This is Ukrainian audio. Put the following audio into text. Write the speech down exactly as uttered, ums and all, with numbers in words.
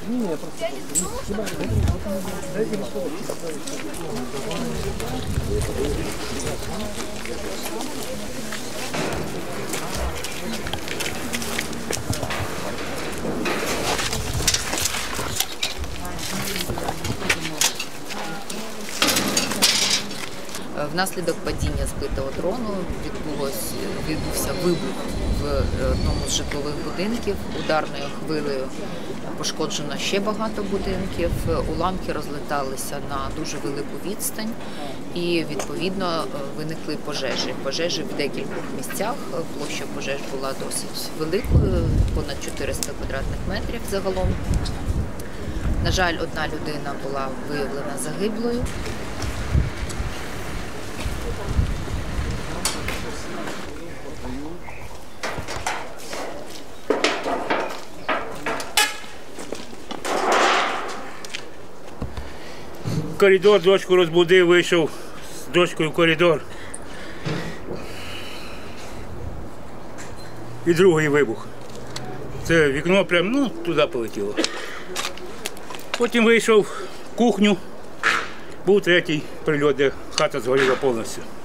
Внаслідок падіння збитого дрону відбулось, відбувся вибух в одному з житлових будинків. Ударною хвилею пошкоджено ще багато будинків. Уламки розлеталися на дуже велику відстань і, відповідно, виникли пожежі. Пожежі в декількох місцях. Площа пожеж була досить великою, понад чотириста квадратних метрів загалом. На жаль, одна людина була виявлена загиблою. Коридор, дочку розбудив, вийшов з дочкою в коридор. І другий вибух. Це вікно прямо, ну, туди полетіло. Потім вийшов в кухню, був третій прильот, де хата згоріла повністю.